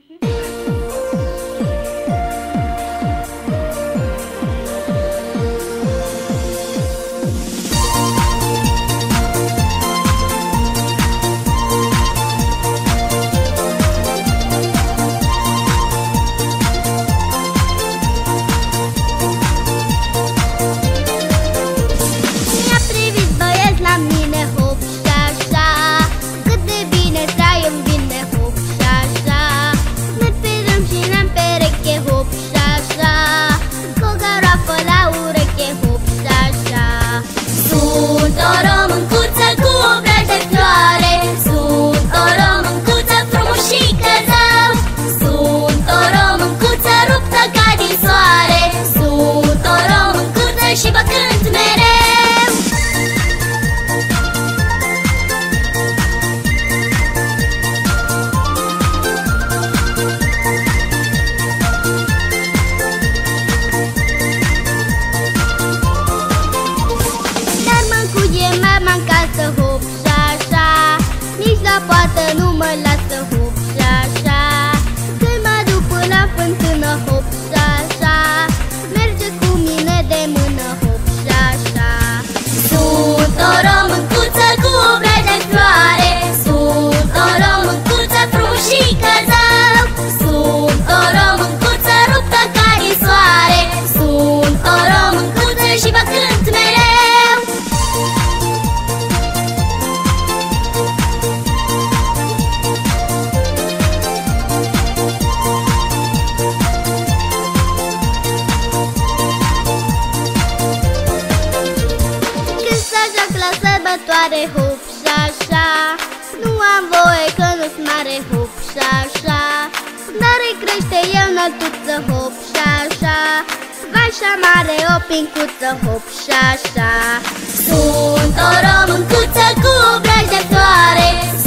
Și vă cânt mereu. Dar mă-ncuie mama în casă, hop și așa, nici la poartă nu mă lasă, hop și așa. Când mă duc până la fântână, hop și așa, merge cu mine de mână, hop și așa. Sunt o româncuță cu obraj de floare, sunt o româncuță frumușică zău, sunt o româncuță ruptă ca din soare, sunt o româncuță și vă cânt mereu. La sărbătoare, hop și așa, nu am voie că nu-s mare, hop și așa. Dar îi crește eu înăltuță, hop și așa, vai și mare o pincuță, hop și așa. Sunt o româncuță cu obraj de floare,